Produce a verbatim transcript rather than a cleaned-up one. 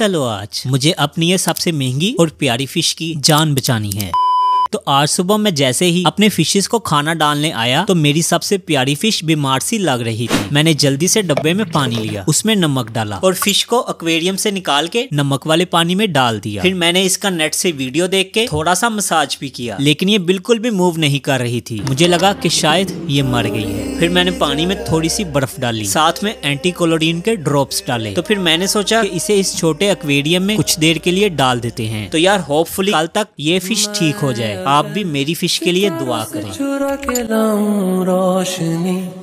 चलो आज मुझे अपनी ये सबसे महंगी और प्यारी फिश की जान बचानी है। तो आज सुबह मैं जैसे ही अपने फिशेस को खाना डालने आया तो मेरी सबसे प्यारी फिश बीमार सी लग रही थी। मैंने जल्दी से डब्बे में पानी लिया, उसमें नमक डाला और फिश को एक्वेरियम से निकाल के नमक वाले पानी में डाल दिया। फिर मैंने इसका नेट से वीडियो देख के थोड़ा सा मसाज भी किया, लेकिन ये बिल्कुल भी मूव नहीं कर रही थी। मुझे लगा कि शायद ये मर गई है। फिर मैंने पानी में थोड़ी सी बर्फ डाली, साथ में एंटी क्लोरीन के ड्रॉप्स डाले। तो फिर मैंने सोचा कि इसे इस छोटे एक्वेरियम में कुछ देर के लिए डाल देते हैं, तो यार होपफुली कल तक ये फिश ठीक हो जाए। आप भी मेरी फिश के लिए दुआ करें।